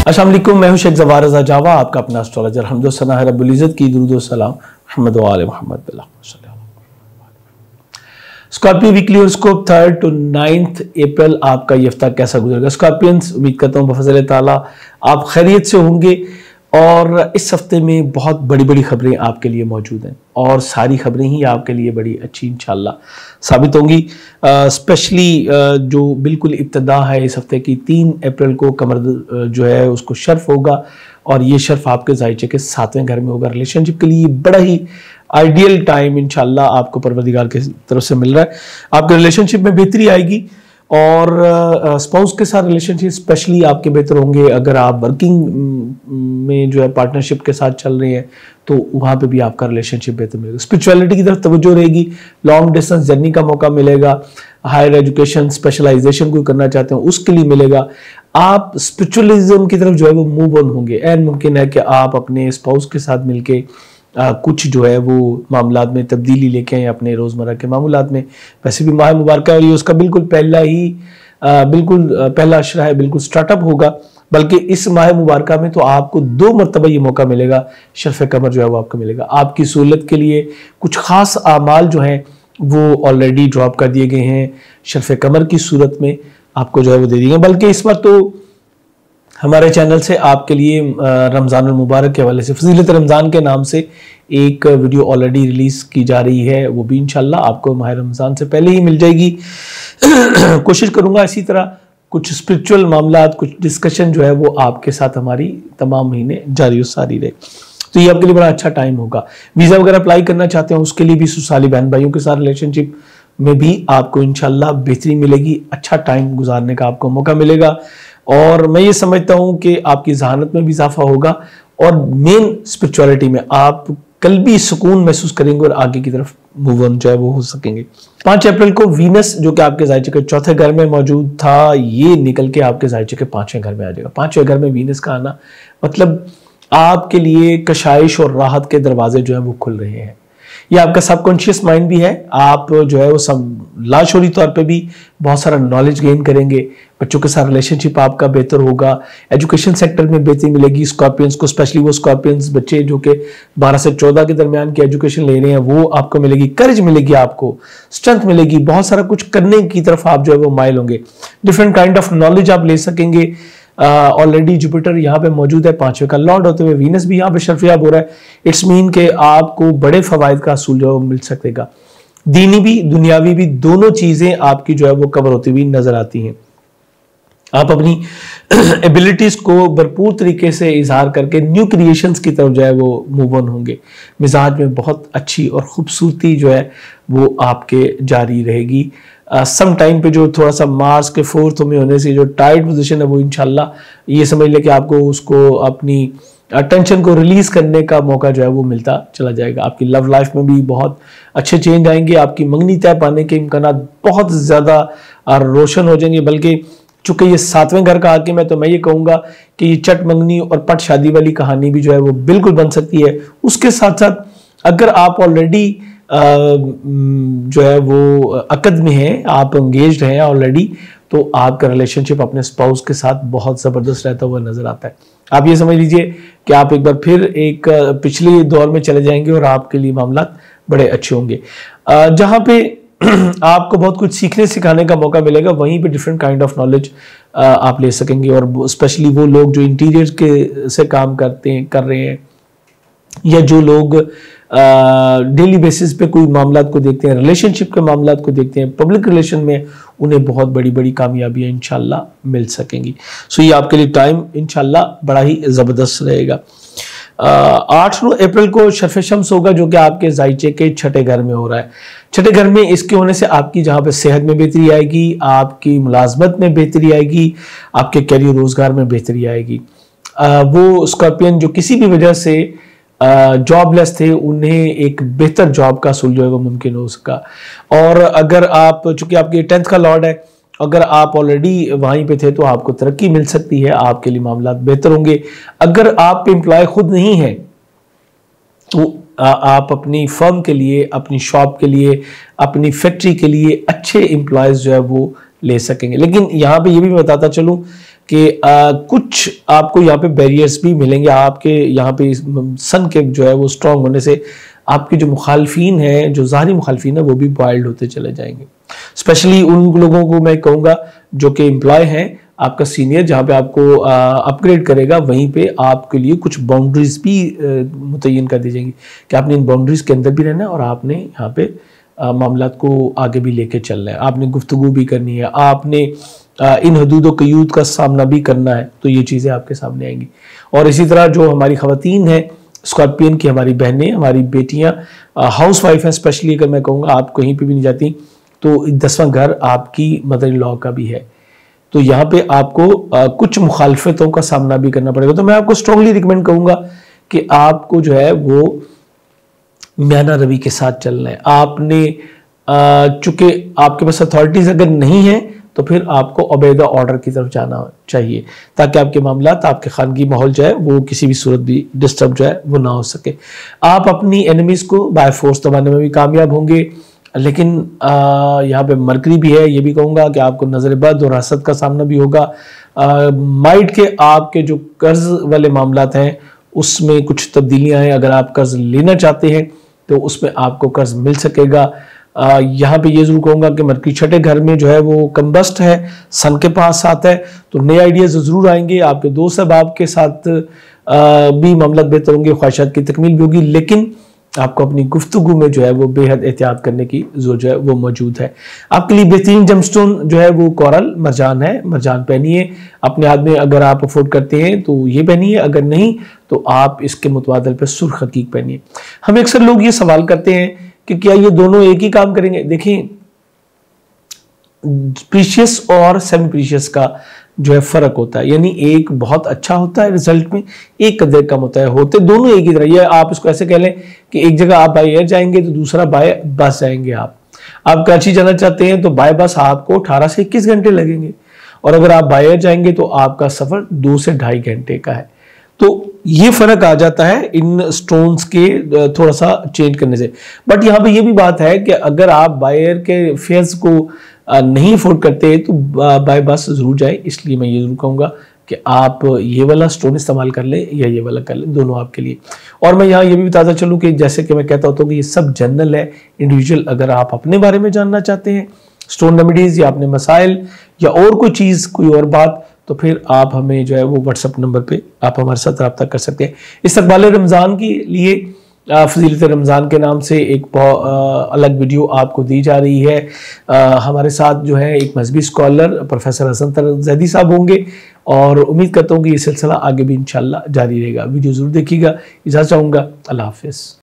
अस्सलाम वालेकुम, मैं हूं शेख ज़फ़ार रज़ा जावा, आपका अपना एस्ट्रोलॉजर। हम्दो सना है रब्बुल इज़्ज़त की, दुरूद व सलाम मोहम्मद व आले मोहम्मद बिल्लाह। Scorpio weekly horoscope 3rd to 9th April आपका ये हफ्ता कैसा गुजरेगा। स्कॉर्पियंस, उम्मीद करता हूँ बफज़ल ताला आप खैरियत से होंगे और इस हफ्ते में बहुत बड़ी बड़ी खबरें आपके लिए मौजूद हैं और सारी खबरें ही आपके लिए बड़ी अच्छी इंशाल्लाह साबित होंगी। स्पेशली जो बिल्कुल इब्तिदा है इस हफ्ते की, 3 अप्रैल को कमर जो है उसको शर्फ होगा और ये शर्फ आपके ज़ायचे के 7वें घर में होगा। रिलेशनशिप के लिए बड़ा ही आइडियल टाइम इंशाल्लाह आपको परवरदिगार की तरफ से मिल रहा है। आपके रिलेशनशिप में बेहतरी आएगी और स्पाउस के साथ रिलेशनशिप स्पेशली आपके बेहतर होंगे। अगर आप वर्किंग में जो है पार्टनरशिप के साथ चल रहे हैं तो वहाँ पे भी आपका रिलेशनशिप बेहतर मिलेगा। स्पिरिचुअलिटी की तरफ तवज्जो रहेगी, लॉन्ग डिस्टेंस जर्नी का मौका मिलेगा, हायर एजुकेशन स्पेशलाइजेशन कोई करना चाहते हैं उसके लिए मिलेगा। आप स्पिरिचुअलिज्म की तरफ जो है वो मूव ऑन होंगे। एंड मुमकिन है कि आप अपने स्पाउस के साथ मिलके कुछ जो है वो मामलात में तब्दीली लेके आए अपने रोज़मर्रा के मामलात में। वैसे भी माह मुबारक है और ये उसका बिल्कुल पहला अशरा है, बिल्कुल स्टार्टअप होगा। बल्कि इस माह मुबारक में तो आपको 2 मरतबा ये मौका मिलेगा, शर्फ कमर जो है वो आपको मिलेगा। आपकी सहूलत के लिए कुछ ख़ास आमाल जो हैं वो ऑलरेडी ड्रॉप कर दिए गए हैं, शर्फ कमर की सूरत में आपको जो है वो दे दिए गए। बल्कि इस बार तो हमारे चैनल से आपके लिए रमज़ान मुबारक के हवाले से फजीलत रमज़ान के नाम से एक वीडियो ऑलरेडी रिलीज़ की जा रही है, वो भी इंशाल्लाह आपको माह रमज़ान से पहले ही मिल जाएगी। कोशिश करूँगा इसी तरह कुछ स्पिरिचुअल मामलात, कुछ डिस्कशन जो है वो आपके साथ हमारी तमाम महीने जारी और सारी रहे। तो ये आपके लिए बड़ा अच्छा टाइम होगा। वीज़ा वगैरह अप्लाई करना चाहते हैं उसके लिए भी ससुराली बहन भाइयों के साथ रिलेशनशिप में भी आपको इंशाल्लाह बेहतरी मिलेगी, अच्छा टाइम गुजारने का आपको मौका मिलेगा। और मैं ये समझता हूँ कि आपकी जहानत में भी इजाफा होगा और मेन स्पिरिचुअलिटी में आप कल्बी सुकून महसूस करेंगे और आगे की तरफ मूव ऑन जो है वो हो सकेंगे। 5 अप्रैल को वीनस जो कि आपके ज़ायचे के 4थे घर में मौजूद था, ये निकल के आपके ज़ायचे के 5वें घर में आ जाएगा। 5वें घर में वीनस का आना मतलब आपके लिए कशाइश और राहत के दरवाजे जो है वो खुल रहे हैं। ये आपका सबकॉन्शियस माइंड भी है, आप जो है वो सब लाशोरी तौर पे भी बहुत सारा नॉलेज गेन करेंगे। बच्चों के साथ रिलेशनशिप आपका बेहतर होगा, एजुकेशन सेक्टर में बेहतरी मिलेगी स्कॉर्पियंस को, स्पेशली वो स्कॉर्पियंस बच्चे जो कि 12 से 14 के दरमियान की एजुकेशन ले रहे हैं वो आपको मिलेगी। करेज मिलेगी, आपको स्ट्रेंथ मिलेगी, बहुत सारा कुछ करने की तरफ आप जो है वो माइल होंगे। डिफरेंट काइंड ऑफ नॉलेज आप ले सकेंगे। ऑलरेडी जुपिटर यहाँ पे मौजूद है, 5वें का लॉर्ड होते हुए वीनस भी यहाँ पे शर्फियाब हो रहा है। इट्स मीन के आपको बड़े फवायद का असूल जो मिल सकेगा। दीनी भी दुनियावी भी दोनों चीजें आपकी जो है वो कवर होती हुई नजर आती हैं। आप अपनी एबिलिटीज को भरपूर तरीके से इजहार करके न्यू क्रिएशंस की तरफ जो है वो मूव ऑन होंगे। मिजाज में बहुत अच्छी और खूबसूरती जो है वो आपके जारी रहेगी। सम टाइम पे जो थोड़ा सा मार्स के 4th में होने से जो टाइट पोजीशन है वो इंशाल्लाह ये समझ ले कि आपको उसको अपनी टेंशन को रिलीज करने का मौका जो है वो मिलता चला जाएगा। आपकी लव लाइफ में भी बहुत अच्छे चेंज आएंगे। आपकी मंगनी तय पाने के इम्कानात बहुत ज़्यादा रोशन हो जाएंगे। बल्कि चूंकि ये 7वें घर का हाकिम है तो मैं ये कहूँगा कि ये चट मंगनी और पट शादी वाली कहानी भी जो है वो बिल्कुल बन सकती है। उसके साथ साथ अगर आप ऑलरेडी जो है वो अकद में है, आप एंगेज्ड हैं ऑलरेडी, तो आपका रिलेशनशिप अपने स्पाउस के साथ बहुत ज़बरदस्त रहता हुआ नजर आता है। आप ये समझ लीजिए कि आप एक बार फिर एक पिछले दौर में चले जाएंगे और आपके लिए मामला बड़े अच्छे होंगे। जहाँ पे आपको बहुत कुछ सीखने सिखाने का मौका मिलेगा, वहीं पे डिफरेंट काइंड ऑफ नॉलेज आप ले सकेंगे। और स्पेशली वो लोग जो इंटीरियर के से काम कर रहे हैं या जो लोग डेली बेसिस पे कोई मामलात को देखते हैं, रिलेशनशिप के मामलात को देखते हैं, पब्लिक रिलेशन में, उन्हें बहुत बड़ी बड़ी कामयाबियां इंशाल्लाह मिल सकेंगी। सो ये आपके लिए टाइम इंशाल्लाह बड़ा ही ज़बरदस्त रहेगा। 8 अप्रैल को शर्फ शम्स होगा जो कि आपके ज़ायचे के 6ठे घर में हो रहा है। 6ठे घर में इसके होने से आपकी जहाँ पे सेहत में बेहतरी आएगी, आपकी मुलाजमत में बेहतरी आएगी, आपके कैरियर रोजगार में बेहतरी आएगी। वो स्कॉर्पियन जो किसी भी वजह से जॉबलेस थे उन्हें एक बेहतर जॉब का असूल जो है वो मुमकिन हो सका। और अगर आप चूंकि आपके 10th का लॉर्ड है, अगर आप ऑलरेडी वहीं पे थे तो आपको तरक्की मिल सकती है, आपके लिए मामला बेहतर होंगे। अगर आप एम्प्लॉय खुद नहीं है तो आप अपनी फर्म के लिए, अपनी शॉप के लिए, अपनी फैक्ट्री के लिए अच्छे एम्प्लॉयज जो है वो ले सकेंगे। लेकिन यहाँ पे ये भी बताता चलूँ कि कुछ आपको यहाँ पे बैरियर्स भी मिलेंगे। आपके यहाँ पे सन के जो है वो स्ट्रांग होने से आपके जो मुखालफीन हैं, जो ज़ाहरी मुखालफीन है, वो भी बॉइल्ड होते चले जाएंगे। स्पेशली उन लोगों को मैं कहूँगा जो कि एम्प्लॉय हैं, आपका सीनियर जहाँ पे आपको अपग्रेड करेगा, वहीं पे आपके लिए कुछ बाउंड्रीज भी मुतय्यन कर दी जाएंगी कि आपने इन बाउंड्रीज के अंदर भी रहना है और आपने यहाँ पे मामलात को आगे भी लेके चलना है, आपने गुफ्तगू भी करनी है, आपने इन हदूद व क़यूद का सामना भी करना है। तो ये चीज़ें आपके सामने आएंगी। और इसी तरह जो हमारी ख़वातीन हैं स्कॉर्पियन की, हमारी बहनें, हमारी बेटियां, हाउस वाइफ हैं, स्पेशली अगर मैं कहूँगा आप कहीं पे भी नहीं जाती तो 10वां घर आपकी मदर इन लॉ का भी है। तो यहाँ पे आपको कुछ मुखालफतों का सामना भी करना पड़ेगा। तो मैं आपको स्ट्रांगली रिकमेंड करूँगा कि आपको जो है वो म्याना रवि के साथ चलना है। आपने चूंकि आपके पास अथॉरिटीज़ अगर नहीं है तो फिर आपको अबैदा ऑर्डर की तरफ जाना चाहिए, ताकि आपके मामलात, आपके खानगी माहौल जो है वो किसी भी सूरत भी डिस्टर्ब जो है वो ना हो सके। आप अपनी एनिमीज़ को बाय फोर्स दबाने में भी कामयाब होंगे, लेकिन यहाँ पे मरकरी भी है। ये भी कहूँगा कि आपको नज़र बद और हसद का सामना भी होगा। माइट के आपके जो कर्ज वाले मामलात हैं उसमें कुछ तब्दीलियाँ हैं। अगर आप कर्ज लेना चाहते हैं तो उसमें आपको कर्ज मिल सकेगा। यहाँ पे ये जरूर कहूँगा कि मरकरी छठे घर में जो है वो कम्बस्ट है, सन के पास आता है, तो नए आइडियाज़ ज़रूर आएंगे। आपके दोस्त अहबाब के साथ भी मामलात बेहतर होंगे, ख्वाहिशात की तकमील भी होगी, लेकिन आपको अपनी गुफ्तगू में जो है वो बेहद एहतियात करने की ज़रूरत जो है वो मौजूद है। आपके लिए बेहतरीन जमस्टोन जो है वो कोरल मरजान है। मरजान पहनिए अपने हाथ में, अगर आप अफोर्ड करते हैं तो ये पहनिए, अगर नहीं तो आप इसके मुतबादल पे सुर्ख हकीक पहनिए। हमें अक्सर लोग ये सवाल करते हैं कि क्या ये दोनों एक ही काम करेंगे। देखिए, प्रीशियस और सेमी प्रीशियस का जो है फर्क होता है, यानी एक बहुत अच्छा होता है रिजल्ट में, एक कदर कम होता है, होते दोनों एक ही तरह। ये आप इसको ऐसे कह लें कि एक जगह आप बाय एयर जाएंगे तो दूसरा बाय बस जाएंगे। आप कराची जाना चाहते हैं तो बाय बस आपको 18 से 21 घंटे लगेंगे, और अगर आप बाय एयर जाएंगे तो आपका सफर 2 से 2.5 घंटे का है। तो ये फर्क आ जाता है इन स्टोन्स के थोड़ा सा चेंज करने से। बट यहाँ पे ये भी बात है कि अगर आप बाय एयर के फेयर्स को नहीं अफोर्ड करते तो बाय बस जरूर जाए। इसलिए मैं ये जरूर कहूँगा कि आप ये वाला स्टोन इस्तेमाल कर लें या ये वाला कर लें, दोनों आपके लिए। और मैं यहाँ ये भी बताता चलूँ कि जैसे कि मैं कहता होता हूँ कि ये सब जनरल है, इंडिविजुअल। अगर आप अपने बारे में जानना चाहते हैं, स्टोन रेमेडीज़ या अपने मसाइल या और कोई चीज़, कोई और बात, तो फिर आप हमें जो है वो व्हाट्सएप नंबर पे आप हमारे साथ रब्ता कर सकते हैं। इस्तकबाल रमज़ान के लिए फजीलत रमज़ान के नाम से एक अलग वीडियो आपको दी जा रही है। हमारे साथ जो है एक मजहबी स्कॉलर प्रोफेसर हसन तरक ज़ैदी साहब होंगे, और उम्मीद करता हूँ कि ये सिलसिला आगे भी इंशाल्लाह जारी रहेगा। वीडियो ज़रूर देखिएगा। इजाज़त चाहूँगा। अल्लाह हाफ़िज़।